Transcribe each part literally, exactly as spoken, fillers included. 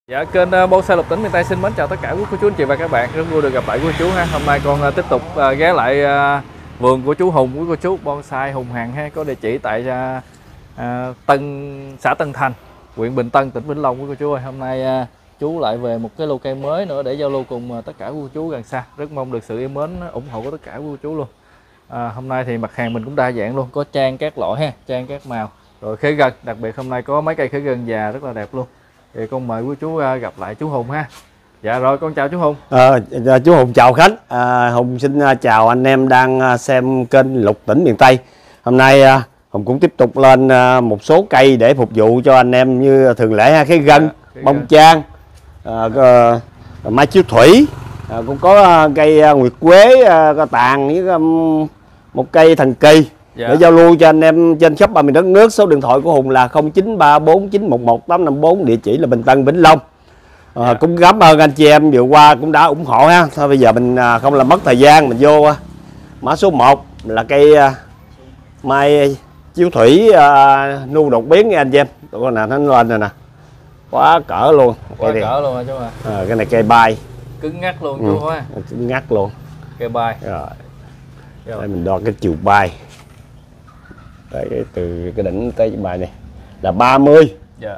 Dạ, kênh uh, Bonsai Lục Tỉnh miền Tây xin mến chào tất cả quý cô chú anh chị và các bạn. Rất vui được gặp lại quý cô chú ha. Hôm nay con uh, tiếp tục uh, ghé lại uh, vườn của chú Hùng, quý cô chú bonsai Hùng Hằng ha, có địa chỉ tại uh, uh, Tân xã Tân Thành, huyện Bình Tân, tỉnh Vĩnh Long quý cô chú ơi. Hôm nay uh, chú lại về một cái lô cây mới nữa để giao lưu cùng uh, tất cả quý cô chú gần xa. Rất mong được sự yêu mến ủng hộ của tất cả quý cô chú luôn. À, hôm nay thì mặt hàng mình cũng đa dạng luôn, có trang các loại ha, trang các màu, rồi khế gân, đặc biệt hôm nay có mấy cây khế gân già rất là đẹp luôn. Thì con mời quý chú gặp lại chú Hùng ha. Dạ rồi, con chào chú Hùng. À, chú Hùng chào Khánh. à, Hùng xin chào anh em đang xem kênh Lục Tỉnh miền Tây. Hôm nay Hùng cũng tiếp tục lên một số cây để phục vụ cho anh em như thường lệ ha. Khế gân, dạ, bông gân. Trang, à, mai chiếu thủy, à, cũng có cây nguyệt quế, có tàn với um, một cây thần kỳ. Dạ. Để giao lưu cho anh em trên shop ba miền đất nước. Số điện thoại của Hùng là không chín ba bốn chín một một tám năm bốn, địa chỉ là Bình Tân, Vĩnh Long. à, dạ. Cũng cảm ơn anh chị em vừa qua cũng đã ủng hộ ha. Thôi bây giờ mình không làm mất thời gian, mình vô mã số một là cây mai chiếu thủy uh, nu đột biến nha anh chị em. Tụi con nào nó lên rồi nè, quá cỡ luôn, quá cỡ này. Luôn hả chú à? À, cái này cây bay cứng ngắt luôn ừ. chú ha, cứng ngắt luôn, cây bay rồi. Rồi đây mình đo cái chiều bay. Đấy, cái từ cái đỉnh tới cái bài này là ba mươi. Dạ.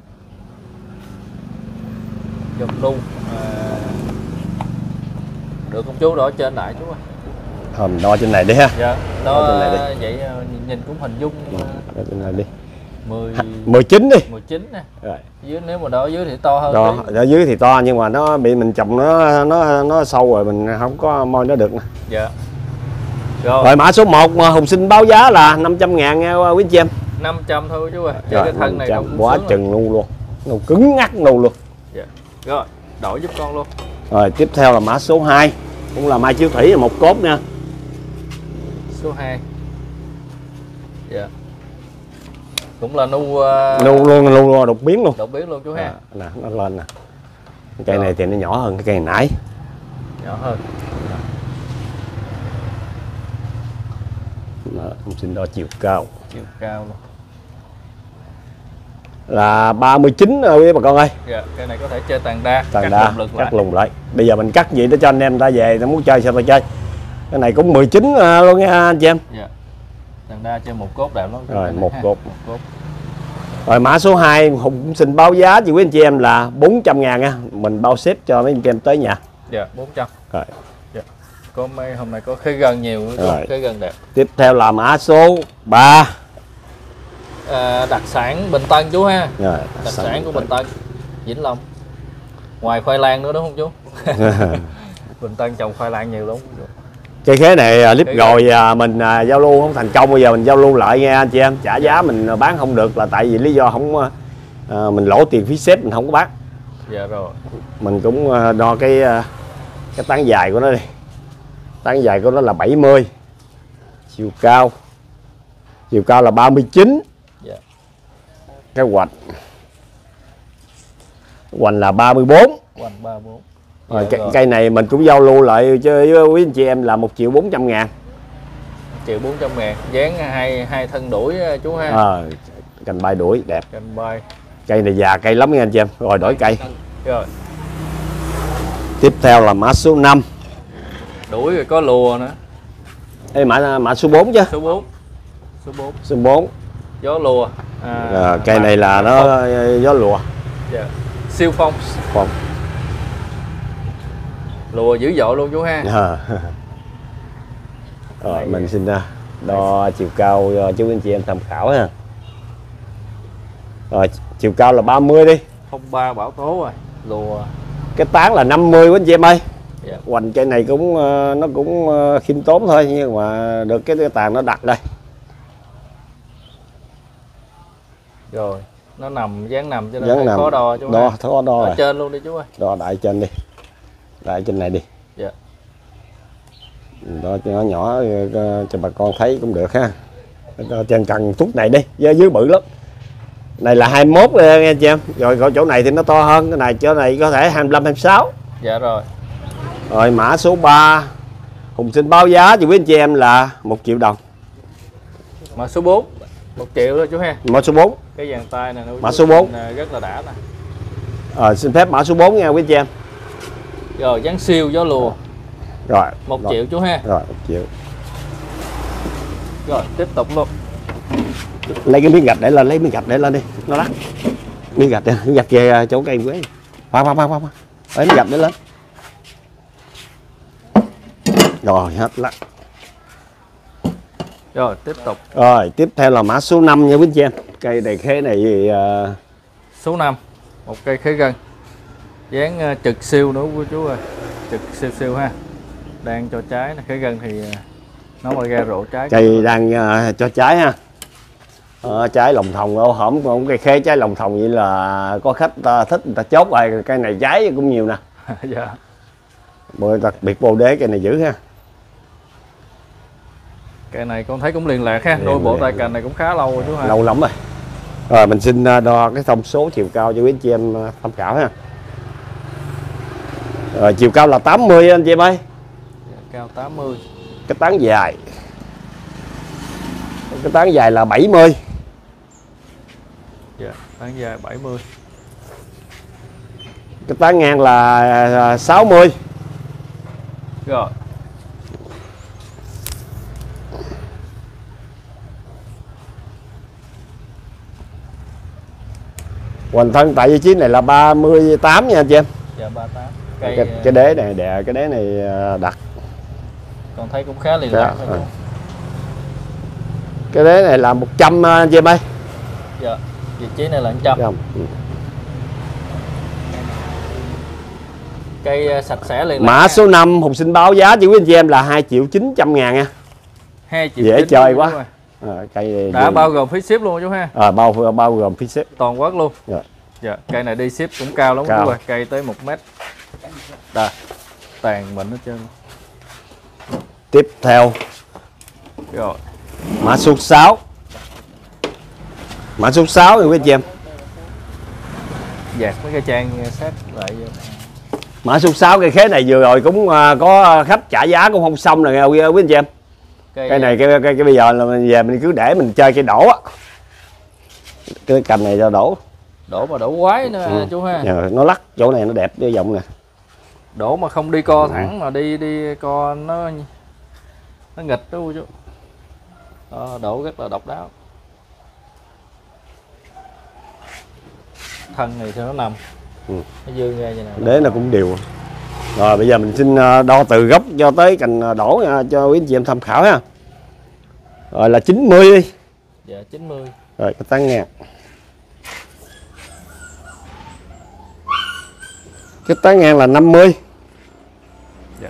Dòng đu à, được không chú, đo trên lại chú ơi. Thôi mình đo trên này đi ha. Dạ. Đo trên này đi. Vậy nhìn cũng hình dung. Đo trên này đi. mười mười chín đi. mười chín nè. Rồi. Dưới nếu mà đo dưới thì to hơn. Đo ở dưới thì to nhưng mà nó bị mình trồng nó nó nó sâu rồi mình không có môi nó được nè. Dạ. Rồi. Rồi mã số một mà Hùng xin báo giá là năm trăm ngàn nha quý chị em. năm trăm thôi chú ơi. Rồi, cái thân này cũng quá chừng luôn luôn. Nó cứng ngắt luôn luôn. Dạ. Rồi, đổi giúp con luôn. Rồi tiếp theo là mã số hai, cũng là mai chiếu thủy là một cốt nha. Số hai. Dạ. Cũng là nu uh... nu luôn, nu luôn, đột biến luôn. Đột biến luôn chú ha. À, nè, nó lên nè. Cây rồi. Này thì nó nhỏ hơn cái cây nãy. Nhỏ hơn. Mình xin đo chiều cao. Chiều cao luôn. Là ba mươi chín rồi bà con ơi. Dạ, cây này có thể chơi tàn đa, tàn cắt đa, lùng cắt lại. lùng lại. Bây giờ mình cắt gì để cho anh em ta về, ta muốn chơi sao ta chơi. Cái này cũng mười chín luôn nha anh chị em. Dạ. Tàn đa chơi một cốt đẹp lắm. Rồi, một cốt. một cốt. Rồi mã số hai Hùng cũng xin báo giá cho quý anh chị em là bốn trăm ngàn nha. Mình bao ship cho mấy anh chị em tới nhà. Dạ, bốn trăm. Rồi. Dạ. Có mấy hôm nay có khế gân nhiều, khế gân đẹp. Tiếp theo là mã số ba. À, đặc sản Bình Tân chú ha. Rồi, đặc, đặc sản của Bình Tân, Vĩnh Long. Ngoài khoai lang nữa đúng không chú? Bình Tân trồng khoai lang nhiều lắm. Cây khế này clip rồi à, mình à, giao lưu không thành công, bây giờ mình giao lưu lại nha anh chị em. Trả giá mình bán không được là tại vì lý do không à, mình lỗ tiền phí xếp, mình không có bán. Dạ rồi. Mình cũng à, đo cái à, cái tán dài của nó đi. Tán dài của nó là bảy mươi. Chiều cao chiều cao là ba mươi chín. Dạ. Cái hoành hoành là ba mươi bốn. Hoành ba mươi bốn. Rồi, dạ cây, rồi. cây này mình cũng giao lưu lại cho quý anh chị em là một triệu bốn trăm ngàn. một triệu bốn trăm ngàn. Dán hai hai thân đuổi chú ha. À, cành bay đuổi đẹp. Cành bay. Cây này già cây lắm nha anh chị em. Rồi đổi cây. Rồi. Tiếp theo là mã số năm. Đuổi rồi có lùa nữa. Ê, mã mã số bốn chứ. Số bốn. Số bốn. Số bốn. Gió lùa. À, à, cây này là nó phong. Gió lùa. Dạ. Siêu phong. Phong. Lùa dữ dội luôn chú ha. À. Rồi Đấy. Mình xin đo chiều cao cho chú anh chị em tham khảo ha. Rồi chiều cao là ba mươi đi. Không ba bảo tố rồi. Lùa. Cái tán là năm mươi quý anh chị em ơi. Dạ. Hoành cây này cũng nó cũng khiêm tốn thôi nhưng mà được cái, cái tàn nó đặt đây. Rồi, nó nằm dáng nằm cho nên khó đo chú. Đo, khó đo ở rồi. trên luôn đi chú ơi. Đo đại trên đi. Đại trên này đi. Dạ. Đo cho nó nhỏ cho bà con thấy cũng được ha. Đo trên cần chút này đi, dưới, dưới bự lắm. Này là hai mươi mốt nha anh chị em. Rồi chỗ này thì nó to hơn, cái này chỗ này có thể hai mươi lăm, hai mươi sáu. Dạ rồi. Rồi mã số ba Hùng xin báo giá cho quý anh chị em là một triệu đồng. Mã số bốn một triệu thôi chú ha. Mã số bốn. Cái dàn tay này mã số bốn rất là đã nè. Ờ, xin phép mã số bốn nha quý anh chị em. Rồi dáng siêu gió lùa. Rồi. Một rồi. triệu chú ha. Rồi một triệu. Rồi tiếp tục luôn. Lấy cái miếng gạch để lên, lấy miếng gạch để lên đi, nó lắc. Miếng gạch đi, miếng gạch về chỗ cây quế. Khoan khoan khoan khoan. Lấy miếng gạch để lên. Rồi hết lắc. Rồi tiếp tục. Rồi tiếp theo là mã số năm nha quý anh chị em. Cây này khế này gì uh... số năm. Một cây khế gân. Dáng uh, trực siêu nữa của chú ơi. Trực siêu siêu ha. Đang cho trái khế gân thì uh, nó mà ra rộ trái. Cây đang uh, cho trái ha. Ờ, trái lòng thòng ô hổm cũng cây khế trái lòng thòng vậy là có khách ta thích người ta chốt rồi, cây này trái cũng nhiều nè. Dạ. Bởi đặc biệt bồ đế cây này dữ ha. Cây này con thấy cũng liền lạc ha, đôi bộ tay cành này cũng khá lâu rồi chú ha. Lâu lắm rồi. Rồi mình xin đo cái thông số chiều cao cho quý anh chị em tham khảo ha. Rồi chiều cao là tám mươi anh chị em ơi. Cao tám mươi. Cái tán dài. Cái tán dài là bảy mươi. Dạ, tán dài bảy mươi. Cái tán ngang là sáu mươi. Rồi. Hoành thân tại vị trí này là ba mươi tám nha anh chị em. Dạ ba mươi tám. Cây Cái, cái đế này đè cái đế này đặt. Con thấy cũng khá liền lạc. À. Cái đế này là một trăm anh chị em ơi. Dạ. Vị trí này là một trăm. Không. Cây sạch sẽ liền. Mã số năm Hùng xin báo giá cho quý anh chị em là hai triệu chín trăm ngàn nha. hai triệu dễ chơi quá. À, cây đã bao gồm phí ship luôn chú ha. À, bao bao gồm phí ship toàn quốc luôn. Dạ. Dạ, cây này đi ship cũng cao lắm chú ơi, cây tới một mét. Đây. Tàn bệnh hết trơn. Tiếp theo. Rồi. Mã số sáu. Mã số sáu thì quý anh chị em. Dạt mấy cái trang sát lại. Mã số sáu cây khế này vừa rồi cũng có khách trả giá cũng không xong rồi nghe quý anh chị em. Cây, cây này cái, cái, cái bây giờ là mình về mình cứ để mình chơi cây đổ á. Cái cành này cho đổ. Đổ mà đổ quái nữa ừ. chú ha. Dạ, nó lắc chỗ này nó đẹp cái giọng nè. Đổ mà không đi co thẳng ừ. mà đi đi co nó nó nghịch đó chú. Đó, đổ rất là độc đáo. Thân này cho nó nằm. Ừ. Nó dương ra vậy nè. Đế nó cũng đều. Rồi bây giờ mình xin đo từ gốc cho tới cành đổ cho quý anh chị em tham khảo ha. Rồi là chín mươi đi. Dạ chín mươi. Rồi cái tán ngang. Cái tán ngang là năm mươi. Dạ.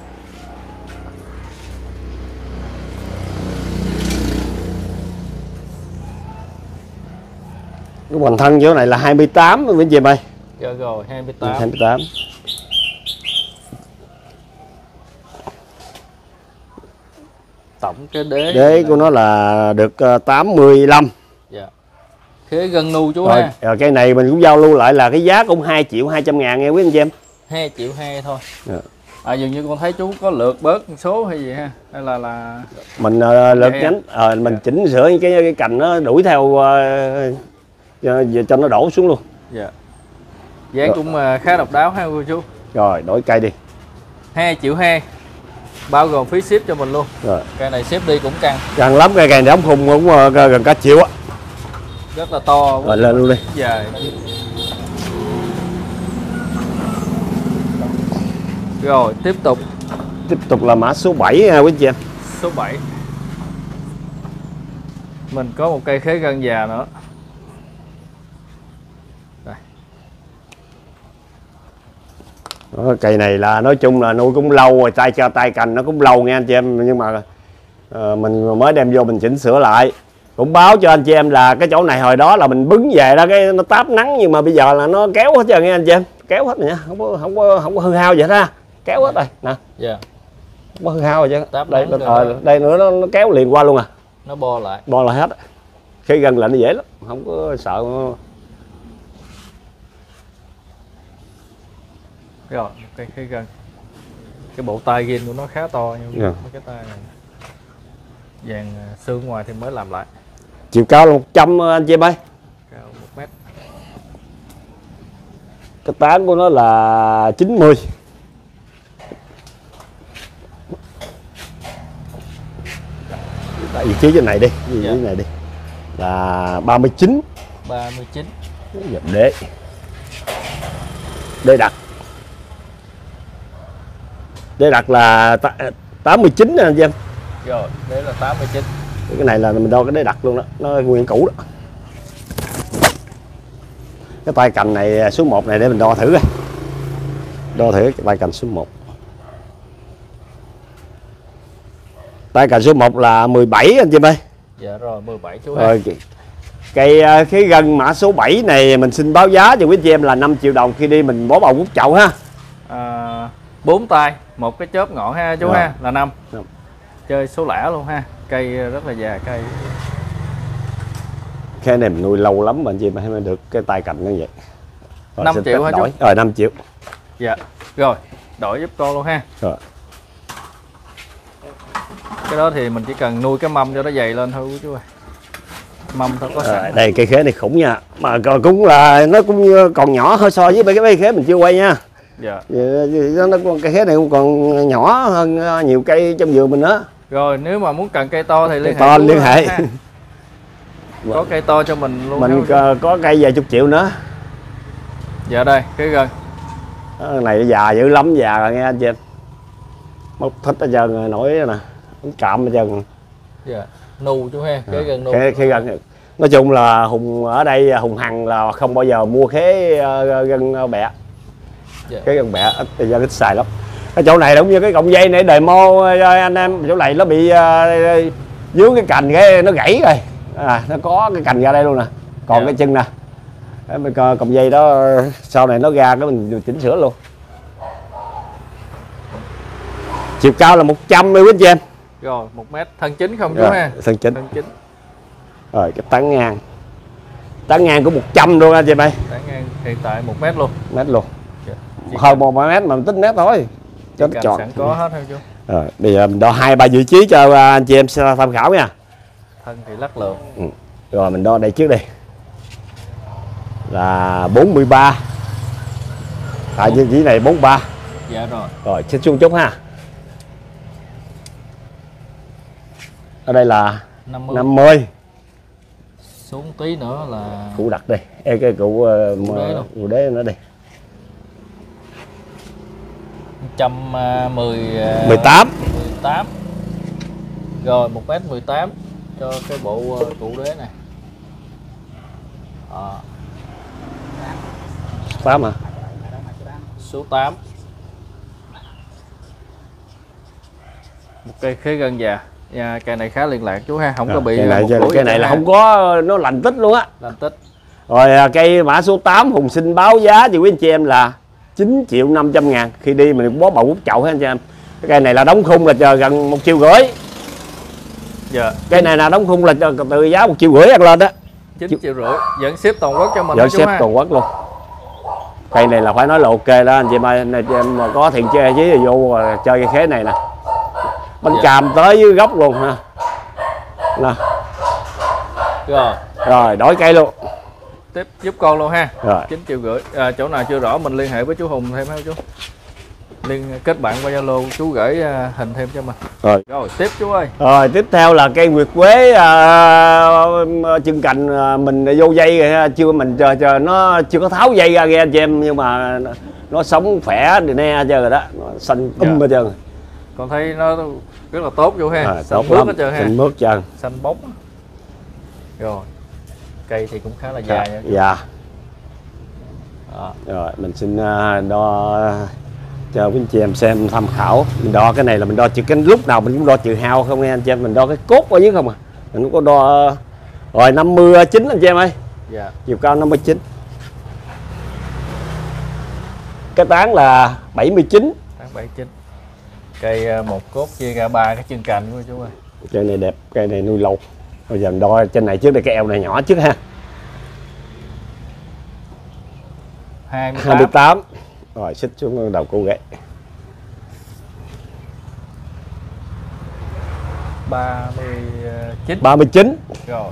Cái hoành thân chỗ này là hai mươi tám quý anh chị em ơi. Dạ rồi hai mươi tám. hai mươi tám. Tổng cái đế đế của nó là được tám mươi lăm. Dạ. Khế gân nu chú rồi, ha. Rồi cây này mình cũng giao lưu lại là cái giá cũng hai triệu hai trăm ngàn nghe quý anh chị em. hai triệu hai thôi. Dạ. À dường như con thấy chú có lượt bớt một số hay gì ha, hay là là mình uh, lượt nhánh uh, mình dạ. chỉnh sửa cái cái cành nó đuổi theo uh, cho, cho nó đổ xuống luôn. Dạ. Dáng rồi. Cũng uh, khá độc đáo ha cô chú. Rồi đổi cây đi. hai triệu hai. Bao gồm phí ship cho mình luôn. Rồi. Cây này ship đi cũng căng. Căng lắm, cây này đóng khung cũng uh, gần cả triệu á. Rất là to. Rồi lên luôn đi. Dài. Rồi tiếp tục. Tiếp tục là mã số bảy quý anh chị em. Số bảy. Mình có một cây khế gân già nữa. Đây. Đó, cây này là nói chung là nuôi cũng lâu rồi, tay cho tay cành nó cũng lâu nha anh chị em, nhưng mà uh, mình mới đem vô mình chỉnh sửa lại. Cũng báo cho anh chị em là cái chỗ này hồi đó là mình bứng về đó cái nó táp nắng, nhưng mà bây giờ là nó kéo hết trơn nha anh chị em, kéo hết rồi nha, không có không có không có hư hao vậy đó, kéo hết rồi nè. Dạ. Không có hư hao rồi chứ. Táp đây nắng ờ, đây nữa nó, nó kéo liền qua luôn à. Nó bo lại. Bo lại hết. Khi gần lại nó dễ lắm, không có sợ. Rồi, cây khế gân. Cái bộ tay ghiên của nó khá to nha. Yeah. Mấy cái tay này vàng xương ngoài thì mới làm lại. Chiều cao là một trăm anh chị em ơi. Cao một mét. Cái tán của nó là chín mươi. Vị trí trên này đi, vị trí Dạ. này đi. Là ba mươi chín. ba mươi chín. Dập đế. Đế đặt. Đế đặt là tám mươi chín nè anh chị em. Rồi, đấy là tám mươi chín. Cái này là mình đo cái đế đặt luôn đó, nó nguyên cũ đó. Cái tay cành này số một này để mình đo thử coi. Đo thử cái tay cành số một. Tay cành số một là mười bảy anh chị ơi. Dạ rồi, mười bảy chú Rồi, cây cái gân mã số bảy này mình xin báo giá cho quý chị em là năm triệu đồng khi đi mình bó bầu hút chậu ha. à, bốn tay, một cái chớp ngọn ha chú Rồi. ha, là năm. Rồi. Chơi số lẻ luôn ha. Cây rất là già cây. Cái này mình nuôi lâu lắm mà anh chị em mới được cái tay cành như vậy. Rồi, năm xin triệu phép hả chú? đổi. Rồi năm triệu. Dạ. Rồi, đổi giúp con luôn ha. Rồi. Cái đó thì mình chỉ cần nuôi cái mâm cho nó dày lên thôi chú ơi. Mâm thôi có Rồi, sẵn. đây cây khế này khủng nha. Mà còn cũng là nó cũng còn nhỏ hơn so với mấy cái cây khế mình chưa quay nha. Dạ. Nó, nó cây khế này cũng còn nhỏ hơn nhiều cây trong vườn mình đó. Rồi nếu mà muốn cần cây to thì liên hệ. To chú liên hệ. ha. Có cây to cho mình luôn. Mình có, có cây vài chục triệu nữa. Dạ đây, cái gần. Cái này già dữ lắm, già rồi nghe anh chị em. Móc thích hết trơn rồi, nổi nè, cạm hết trơn. Dạ. Nu chú ha, cái gần nu. Khế, khế gân. Nói chung là Hùng ở đây Hùng Hằng là không bao giờ mua khế uh, gân bẹ. Dạ. Cái gân bẹ ít thời gian ít xài lắm. Cái chỗ này cũng như cái cọng dây này demo anh em, chỗ này nó bị uh, dướng cái cành cái nó gãy rồi. À, nó có cái cành ra đây luôn nè. Còn Dạ. cái chân nè. Cái cọng dây đó sau này nó ra cái mình chỉnh sửa luôn. Chiều cao là một trăm mươi quý anh chị em. Rồi, một mét thân chính không chú Rồi, ha. thân chính. Thân chính. Rồi cái tán ngang. Tán ngang của một trăm luôn anh chị em. Tán ngang hiện tại một mét luôn. Mét luôn. Dạ. Hơn một mét mà mình tính mét thôi. Cho nó tròn. Sẵn có hết thôi chú. Rồi, bây giờ mình đo hai ba vị trí cho anh chị em tham khảo nha. Thân thì lắc lượng. Ừ. Rồi mình đo đây trước đi. Là bốn mươi ba. Tại vị trí này bốn mươi ba. Dạ rồi. Rồi xin xuống chút ha. Ở đây là năm mươi. năm mươi. Xuống tí nữa là Cụ đặt đi. Ê, cái cụ uh, Cụ đế luôn. cụ đế nữa đi. một trăm mười. mười tám. mười tám. Rồi một mét mười tám cho cái bộ uh, tủ đế này. À, tám hả? số tám. Một cây khế gân già. Dạ, cây này khá liên lạc chú ha, không Rồi, có bị cái này, một cái, lỗi cái này gì là ha. không có, nó lành tích luôn á. Làm tích. Rồi à, cây mã số tám Hùng xin báo giá cho quý anh chị em là chín triệu năm trăm ngàn khi đi mình bó bầu hút chậu ha anh chị em. Cái cây này là đóng khung là chờ gần một triệu rưỡi. Dạ. Cây này là đóng khung là chờ, từ giá một triệu rưỡi ăn lên đó. chín triệu rưỡi. Vẫn ship toàn quốc cho mình Giờ đó chú xếp ha. toàn quốc luôn. Cây này là phải nói là ok đó anh chị em ơi. Anh chị em mà có thiện chơi với vô chơi cái khế này nè. Bánh Dạ. càm tới dưới gốc luôn ha. Nè. Rồi, Rồi đổi cây luôn. tiếp giúp con luôn ha. Rồi. chín triệu rưỡi. À, chỗ nào chưa rõ mình liên hệ với chú Hùng thêm ha chú. Liên kết bạn qua Zalo, chú gửi uh, hình thêm cho mình. Rồi. Rồi, tiếp chú ơi. Rồi tiếp theo là cây nguyệt quế à, chân cành à, mình vô dây rồi ha. Chưa mình chờ chờ nó chưa có tháo dây ra nghe anh chị em, nhưng mà nó, nó sống khỏe thì ne chơi rồi đó, nó xanh um hết trơn. Con thấy nó rất là tốt chú ha. À, Xanh tốt mướt lắm, hết trơn ha. xanh mướt trơn. Xanh bóng. Rồi. Cây thì cũng khá là dài nha. Dạ. Đó. Rồi mình xin uh, đo cho quý anh chị em xem tham khảo. Mình đo cái này là mình đo chữ cái lúc nào mình cũng đo trừ hao không nghe anh chị em, mình đo cái cốt ở dưới không à. Mình cũng có đo rồi năm mươi chín anh chị em ơi. Dạ. Chiều cao năm mươi chín. Cái tán là bảy mươi chín. Tháng bảy chín. Cây uh, một cốt chia ra ba cái chân cành của chú ơi. Cây này đẹp, cây này nuôi lâu. Bây giờ mình đo trên này trước đây, cái eo này nhỏ trước ha. hai mươi tám. hai mươi tám. Rồi xích xuống đầu cô ghế. ba mươi chín. ba mươi chín. Rồi.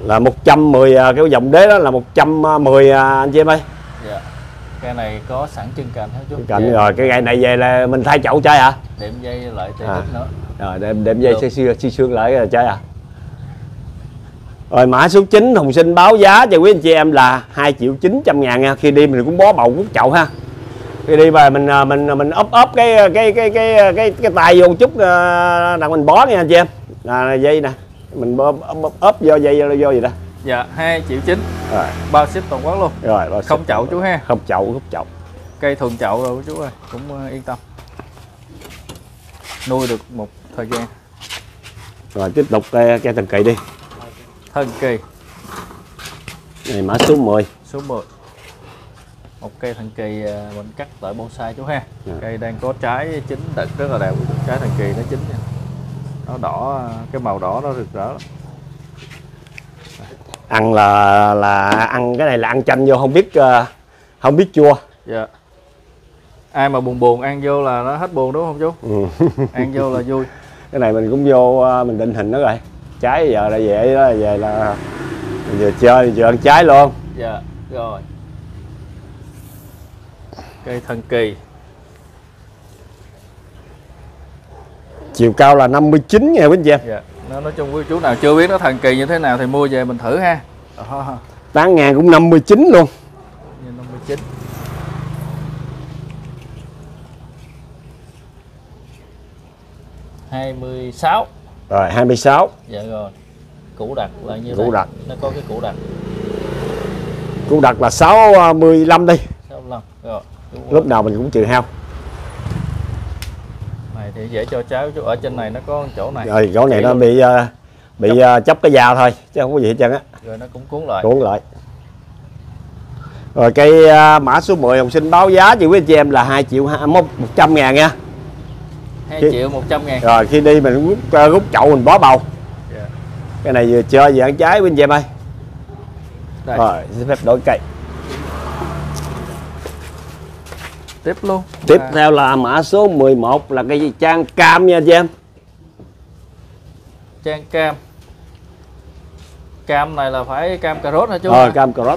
là một trăm mười, cái dòng đế đó là một trăm mười anh chị em ơi. Dạ. Cây này có sẵn chân cành hả chú? Cạnh rồi, cái cây này về là mình thay chậu chơi hả? Đệm dây lại tê À. nữa. Rồi đệm đệm dây xi xi xương lại rồi chơi à. Rồi mã số chín Hùng Sinh báo giá cho quý anh chị em là hai triệu chín trăm ngàn nha. Khi đi mình cũng bó bầu hút chậu ha. Khi đi mà mình mình mình ốp ốp cái cái cái cái cái cái tay vô một chút đặng mình bó nha anh chị em. Là dây nè. Mình ốp ốp, ốp vô dây vô, vô gì đó. Dạ, hai triệu chín. Rồi. Bao ship toàn quốc luôn. Rồi, bao không chậu chú ha. Không chậu, hút chậu. Cây thuần chậu rồi chú ơi, cũng uh, yên tâm. Nuôi được một thời gian. Rồi tiếp tục cây, cây thần kỳ đi. Thần kỳ. Này mã số mười. Số mười. Một cây thần kỳ uh, mình cắt tại bonsai chú ha. Dạ. Cây đang có trái chín đợt rất là đẹp. Trái thần kỳ nó chín nha. Nó đỏ, cái màu đỏ nó rực rỡ lắm. Ăn là là ăn cái này là ăn chanh vô không biết uh, không biết chua. Dạ. Ai mà buồn buồn ăn vô là nó hết buồn đúng không chú? Ừ. Ăn vô là vui. Cái này mình cũng vô uh, mình định hình nó rồi. Trái giờ là về đó, về là mình vừa chơi vừa ăn trái luôn. Dạ, rồi. Cây thần kỳ. Chiều cao là năm mươi chín nha quý anh chị em. Dạ. Nó nói chung với chú nào chưa biết nó thần kỳ như thế nào thì mua về mình thử ha. Đó. Tán ngàn cũng năm mươi chín luôn. Như năm mươi chín. hai mươi sáu. Rồi hai mươi sáu. Dạ rồi. Củ đặc là như Củ này. đặc. Nó có cái củ đặc. Củ đặc là sáu mươi lăm đi. sáu mươi lăm. Rồi. Lúc nào mình cũng trừ hao. Này thì dễ cho cháu chú, ở trên này nó có chỗ này. Rồi chỗ này Chỉ nó luôn. bị uh, bị uh, chóc cái da thôi chứ không có gì hết trơn á. Rồi nó cũng cuốn lại. Cuốn lại. Rồi cây uh, mã số mười Hồng Sinh báo giá cho quý anh chị em là hai triệu một trăm ngàn nha. hai Khi- triệu một trăm ngàn. Rồi khi đi mình rút, uh, rút chậu mình bó bầu. Dạ. Cái này vừa chơi vừa ăn trái quý anh chị em ơi. Đây. Rồi xin phép đổi cây. Tiếp luôn. Tiếp À, theo là mã số mười một là cây trang cam nha anh chị em. Trang cam. Cam này là phải cam cà rốt hả chú? Rồi hả? cam cà rốt.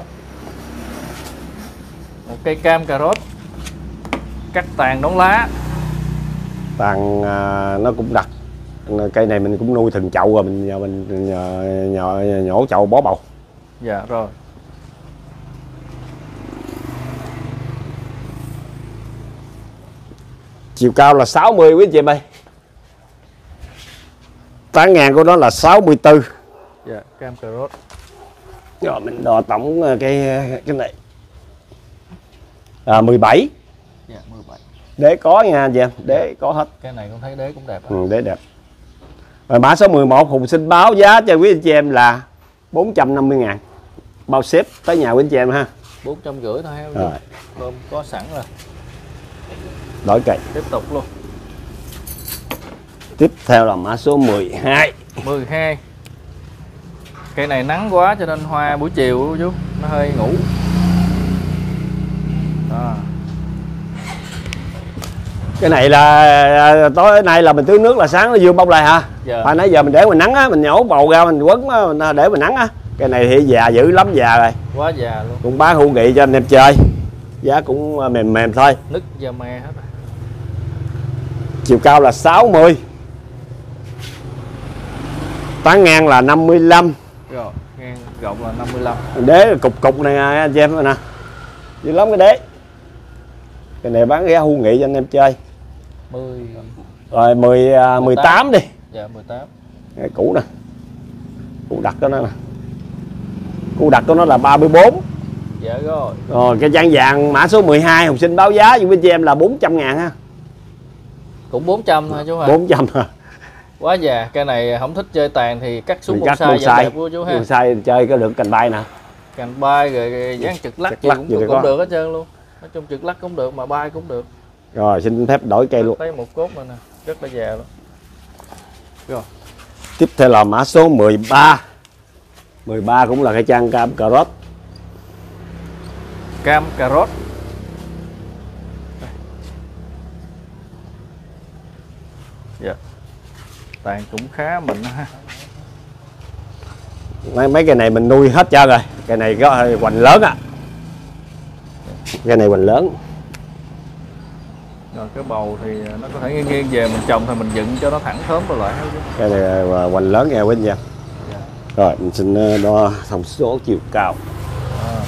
Một cây cam cà rốt. Cắt tàn đống lá. Tàn à, nó cũng đặc. Cây này mình cũng nuôi từng chậu rồi mình nhờ mình nhờ, nhờ, nhổ chậu bó bầu. Dạ rồi. Chiều cao là sáu mươi quý anh chị em ơi. Tán ngàn của nó là sáu mươi tư. Dạ, cam cà rốt. Rồi mình đo tổng cái cái này. À, mười bảy. Dạ, mười bảy. Đế có nha anh chị em, đế có hết. Cái này con thấy đế cũng đẹp. Ừ, đế đẹp. Rồi mã số mười một Hùng Sinh báo giá cho quý anh chị em là bốn trăm năm mươi ngàn. Bao ship tới nhà quý anh chị em ha. bốn trăm rưỡi thôi ha. Rồi, Bơm có sẵn rồi. đổi cây. Tiếp tục luôn. Tiếp theo là mã số mười hai. mười hai. Cây này nắng quá cho nên hoa buổi chiều chú nó hơi ngủ. Đó. Cái này là tối nay là mình tưới nước là sáng nó dương bông lại hả? Dạ. Phải nãy giờ mình để mình nắng á, mình nhổ bầu ra mình quấn á, mình để mình nắng á. Cái này thì già dữ lắm, già rồi. Quá già luôn. Cũng bán hữu nghị cho anh em chơi. Giá cũng mềm mềm thôi. Nứt da me hết rồi. Chiều cao là sáu mươi. Tán ngang là năm mươi lăm. Rồi, ngang rộng là năm mươi lăm. Đế cục cục này anh chị em nè. Dữ lắm cái đế. Cái này bán giá hữu nghị cho anh em chơi. mười. Rồi mười, mười tám đi. Dạ, mười tám. Cái cũ nè. Cũ đặc của nó nè. Cũ đặc của nó là ba mươi bốn. Dạ rồi. Rồi cái trang vàng mã số mười hai Hồng Sinh báo giá với chị em là bốn trăm ngàn ha. Cũng bốn trăm thôi chú hả? bốn trăm à. Quá già. Cái này không thích chơi tàn thì cắt xuống Mình cắt bonsai bonsai. vậy đẹp của chú ha. Bonsai chơi cái được cành bay nè. Cành bay rồi, rồi dán trực lắc Trực gì lắc cũng, gì cũng, đó có. được hết trơn luôn. Nói chung trực lắc cũng được mà bay cũng được. Rồi xin phép đổi cây luôn. Thấy một cốt này nè, rất là già luôn. Rồi. Tiếp theo là mã số mười ba. mười ba cũng là cái trang cam cà rốt. Cam cà rốt. Dạ. Tàn cũng khá mịn ha. mấy mấy cây này mình nuôi hết trơn rồi. Cây này có hơi hoành lớn á, cây này hoành lớn. Rồi cái bầu thì nó có thể nghiêng nghiêng về mình trồng thì mình dựng cho nó thẳng thớm rồi lại. Cây này hoành lớn nghe quý anh em. Dạ. Rồi mình xin đo thông số chiều cao. À.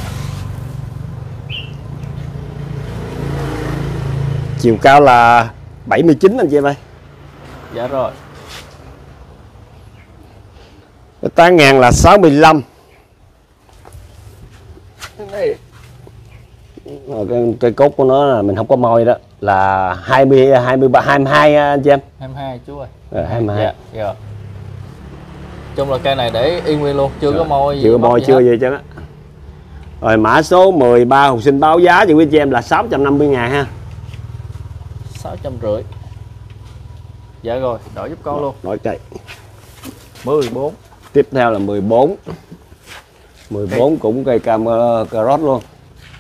Chiều cao là bảy mươi chín anh chị em ơi. Dạ rồi. Cái tán ngang là sáu mươi lăm. Đây. Rồi cái, cái cốt của nó là mình không có môi đó là hai mươi, hai mươi ba, hai mươi hai anh chị em. hai mươi hai chú ơi. Rồi hai mươi hai. Dạ, dạ. Chung là cây này để yên nguyên luôn, chưa Rồi, có môi gì. chưa có môi chưa gì chứ á. Rồi mã số mười ba học sinh báo giá cho quý chị em là sáu trăm năm mươi ngàn ha. sáu trăm rưỡi. Dạ rồi, đổi giúp con luôn. Đổi cây. mười bốn. Tiếp theo là mười bốn. mười bốn cây. Cũng cây cam uh, cà rốt luôn.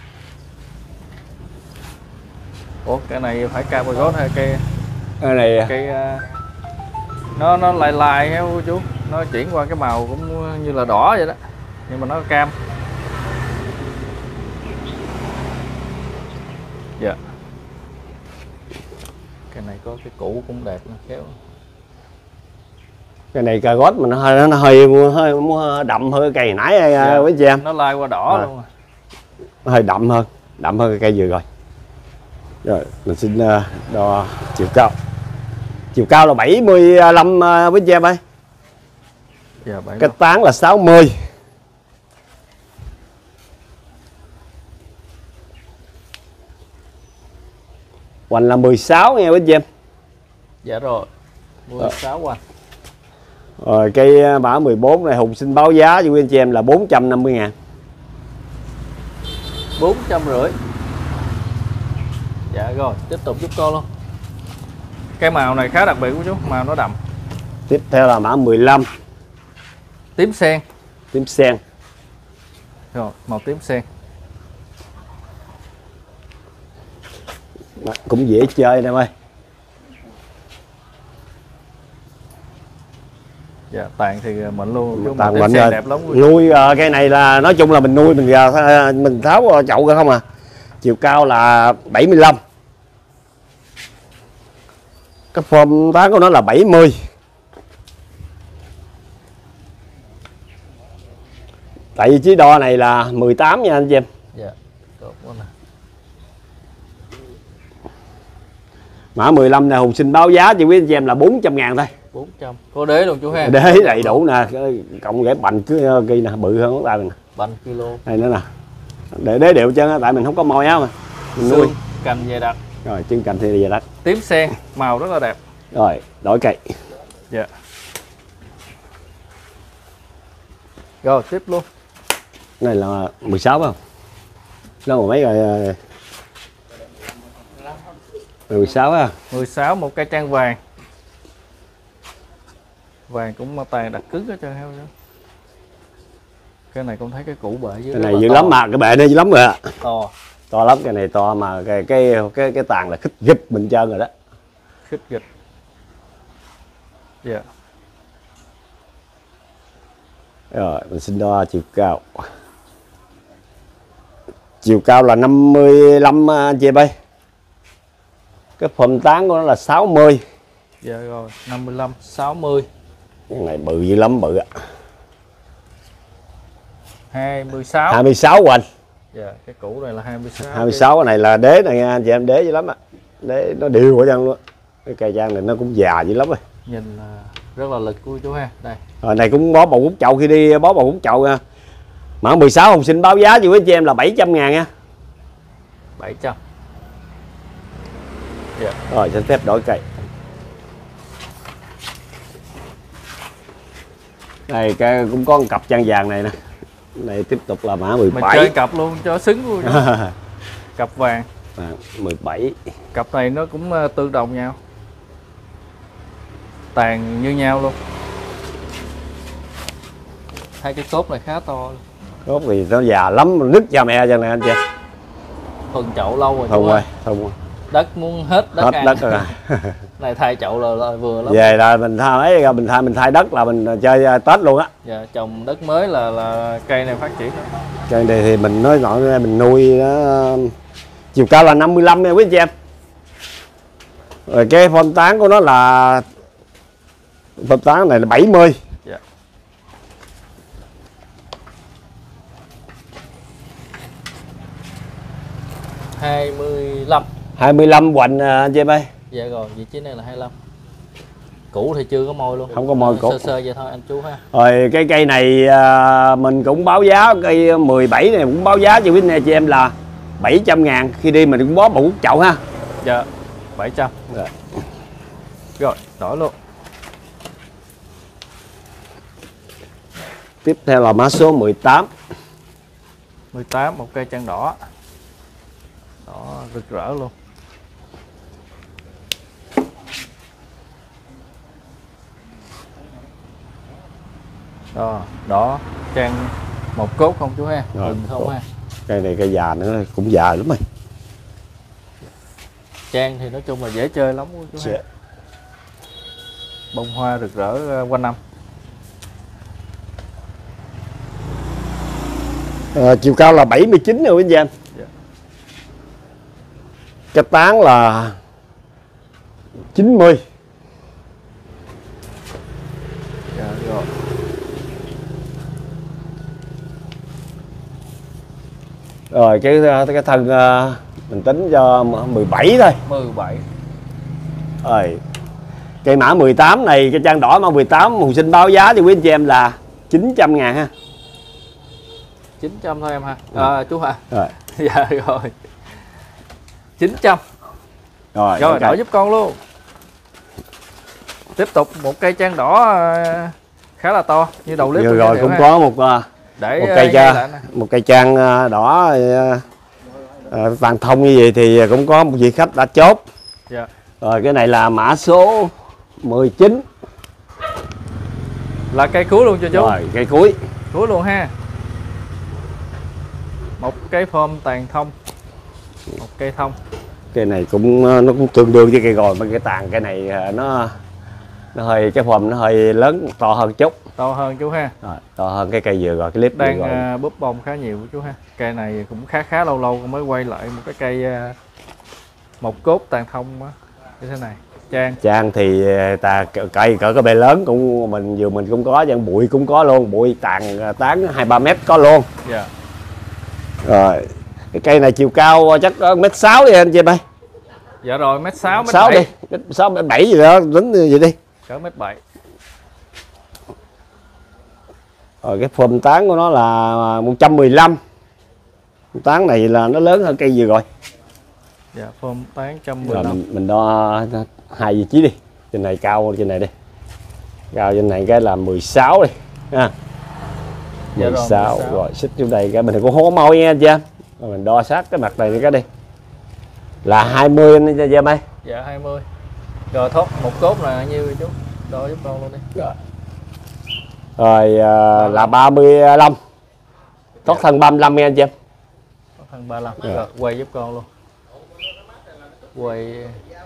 Ủa cái này phải cam cà rốt hay cây Cái này cây uh, nó nó lai lai á chú, nó chuyển qua cái màu cũng như là đỏ vậy đó, nhưng mà nó cam. Dạ. Cái này có cái củ cũng đẹp nó khéo. cái này cà rốt mà nó hơi nó hơi hơi, hơi đậm hơn cây hồi nãy Dạ. quý chị em. Nó lai qua đỏ À. luôn rồi. Nó hơi đậm hơn, đậm hơn cái cây vừa rồi. Rồi mình xin uh, đo chiều cao. Chiều cao là bảy mươi lăm uh, quý chị em ơi. Dạ, Cái tán là sáu mươi. Hoành là mười sáu nghe quý chị em. Dạ rồi. mười sáu hoành. Rồi cây mã mười bốn này Hùng xin báo giá cho quý anh chị em là bốn trăm năm mươi ngàn. bốn trăm rưỡi. Dạ rồi, tiếp tục giúp con luôn. Cái màu này khá đặc biệt của chú, màu nó đậm. Tiếp theo là mã mười lăm. Tím sen. Tím sen. Rồi, màu tím sen. Đó, cũng dễ chơi em ơi. Dạ, tàn thì mình luôn. Chú Tàn tím mình sen rồi. đẹp lắm. Nuôi uh, cây này là nói chung là mình nuôi mình uh, mình tháo vào chậu ra không à. Chiều cao là bảy mươi lăm. Cái form tán của nó là bảy mươi. Tại vị trí đo này là mười tám nha anh chị em. Dạ. Tốt quá nè. Mã mười lăm này Hùng xin báo giá cho quý anh chị em là bốn trăm ngàn thôi. bốn trăm. Có đế luôn chú ha. Đế đầy đủ nè, cộng gãy bành cứ kia nè, bự hơn ngón tay mình nè. Bành kilo. Đây nữa nè. Để đế đều chân tại mình không có môi áo mà. Mình nuôi. Xương, cành dày đặc. Rồi chân cành thì về đất. Tím sen, màu rất là đẹp. Rồi, đổi cây. Dạ. Rồi, tiếp luôn. Này là mười sáu phải không? Nó một mấy rồi. mười sáu á. mười sáu, một cây trang vàng. Vàng cũng tàn đặc cứng hết trơn heo chứ. Cái này cũng thấy cái củ bệ dưới. Cái này dữ lắm mà, cái bệ này dữ lắm rồi ạ. To. To lắm, cái này to mà cái cái cái, cái tàn là khích gịch mình trơn rồi đó. Khích gịch. Dạ. Rồi, mình xin đo chiều cao. Chiều cao là năm mươi lăm anh chị em ơi. Cái phồng tán của nó là sáu mươi. Dạ rồi, năm mươi lăm, sáu mươi. Cái này bự dữ lắm, bự ạ. hai mươi sáu. hai mươi sáu của anh. Dạ, cái củ này là hai mươi sáu. hai mươi sáu cái này là đế này nha anh chị em, đế dữ lắm ạ. Đế nó đều ở chân luôn. Cái cây trang này nó cũng già dữ lắm rồi. Nhìn là rất là lực của chú ha. Đây. Rồi này cũng bó bầu hút chậu, khi đi bó bầu hút chậu nha. Mã mười sáu Hùng xin báo giá cho quý anh chị em là bảy trăm ngàn nha. bảy trăm. Dạ. Rồi xin phép đổi cây. Đây cái cũng có một cặp trang vàng này nè. Này tiếp tục là mã mười bảy. Mình chơi cặp luôn cho xứng luôn. Cặp vàng. À, mười bảy. Cặp này nó cũng tương đồng nhau. Tàn như nhau luôn. Hai cái cốt này khá to luôn. Cốt thì nó già lắm, nứt cha mẹ chân này anh chị. Phần chậu lâu rồi. Không rồi, không rồi. đất muốn hết đất hết ăn. đất rồi. Này thay chậu là, là vừa lắm. Về là mình thay ấy, mình thay mình thay đất là mình chơi Tết luôn á. Dạ, trồng đất mới là là cây này phát triển. Cây này thì mình nói nói mình nuôi nó chiều cao là năm mươi lăm nha quý anh chị em. Rồi cái phong tán của nó là phong tán này là bảy mươi. Dạ. hai mươi lăm. hai mươi lăm hoành anh chị em ơi. Dạ rồi, vị trí này là hai mươi lăm. Cũ thì chưa có môi luôn. Không có môi cũ. Sơ sơ vậy thôi anh chú ha. Rồi cái cây này à, mình cũng báo giá, cây mười bảy này cũng báo giá cho quý anh chị em là bảy trăm ngàn. Khi đi mình cũng bó một chậu ha. Dạ, bảy trăm. Rồi, rồi đổi luôn. tiếp theo là mã số mười tám. mười tám, một cây trang đỏ. Đỏ rực rỡ luôn. Đó, đỏ trang một cốt không chú ha? Rồi, Đừng không ha. cây này cây già nữa, cũng già lắm rồi. Trang thì nói chung là dễ chơi lắm chú ha. Dạ. Bông hoa rực rỡ quanh năm. À, chiều cao là bảy mươi chín rồi quý anh chị em. Dạ. Cái tán là chín mươi. Dạ, rồi. Rồi cái cái thân à, mình tính cho mười bảy thôi. mười bảy. Rồi cây mã mười tám này, cái trang đỏ mã mười tám Hùng xin báo giá cho quý anh chị em là chín trăm ngàn ha. chín trăm thôi em ha. À, chú hả? Rồi. Dạ rồi. chín trăm. Rồi, Rồi, okay. đổi giúp con luôn. Tiếp tục một cây trang đỏ à, khá là to như đầu clip. Vừa rồi cũng ha. có một à, Để một cây trang cha, một cây trang à, đỏ à, à, vàng thông như vậy thì cũng có một vị khách đã chốt. Dạ. Rồi cái này là mã số mười chín. Là cây cuối luôn cho chú. Rồi cây cuối. Cuối luôn ha. Một cái form tàn thông. Một cây thông. Cây này cũng nó cũng tương đương với cây gòi, mà cái tàn cái này nó nó hơi cái form nó hơi lớn, to hơn chút. To hơn chú ha. Rồi, to hơn cái cây vừa rồi, cái clip Đang vừa rồi. uh, búp bông khá nhiều chú ha. Cây này cũng khá khá lâu lâu mới quay lại một cái cây uh, một cốt tàn thông á, như thế này. Trang. Trang thì ta cây cỡ cái bề lớn cũng mình vừa mình cũng có, dạng bụi cũng có luôn, bụi tàn tán hai ba mét có luôn. Dạ. Rồi cái cây này chiều cao chắc có mét sáu đi anh chị ơi. Dạ rồi, mét sáu, mét sáu bảy. đi, mét sáu mét bảy gì đó, tính vậy đi. Cỡ mét bảy. Rồi cái phơm tán của nó là một trăm mười lăm. Tán này là nó lớn hơn cây vừa rồi. Dạ, form tán một trăm mười Rồi lăm. mình, mình đo hai vị trí đi. Trên này cao trên này đi. Cao trên này cái là mười sáu đi ha. Dạ mười sáu rồi, rồi xích vô đây cái mình cũng hố mau nha anh chị em. Rồi mình đo sát cái mặt này cái đi. Là hai mươi anh chị em ơi. Dạ hai mươi. Rồi thốt một cốt là nhiêu vậy chú? Đo giúp con luôn đi. Rồi, rồi à, là ba mươi lăm. Thoát thân ba mươi lăm nha anh chị em. Thoát thân ba mươi lăm. Dạ. Rồi quay giúp con luôn. Quay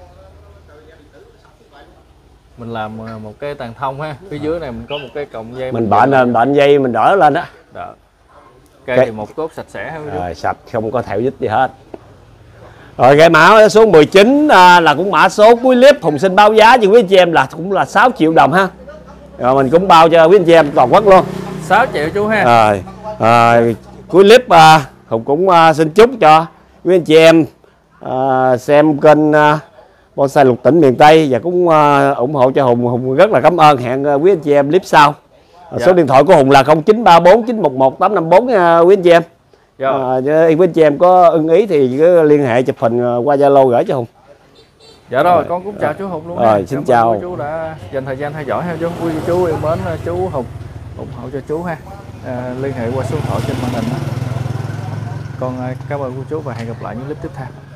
mình làm một cái tàn thông ha. Phía dưới này mình có một cái cọng dây Mình bệnh lên bệnh dây mình đỡ lên đó. Đó. Cây Cái- thì một cốt sạch sẽ ha. Rồi sạch không có thẹo dít gì hết. Rồi cái mã số mười chín à, là cũng mã số cuối clip Hùng xin báo giá cho quý anh chị em là cũng là sáu triệu đồng ha. Rồi mình cũng bao cho quý anh chị em toàn quốc luôn. sáu triệu chú ha. Rồi, rồi cuối clip à, Hùng cũng à, xin chúc cho quý anh chị em à, xem kênh à, Bonsai Lục Tỉnh miền Tây và cũng à, ủng hộ cho Hùng. Hùng rất là cảm ơn. Hẹn à, quý anh chị em clip sau. À, Dạ. Số điện thoại của Hùng là không chín ba bốn chín một một tám năm bốn nha quý anh chị em. Dạ. À, quý anh chị em có ưng ý thì cứ liên hệ chụp hình qua Zalo gửi cho Hùng. Dạ rồi, Rồi. con cũng chào chú Hùng luôn Rồi, ha. xin Cảm ơn chào. chú đã dành thời gian theo dõi ha chú. Vui chú yêu mến chú Hùng, ủng hộ cho chú ha. À, liên hệ qua số điện thoại trên màn hình. Con à, cảm ơn cô chú và hẹn gặp lại những clip tiếp theo.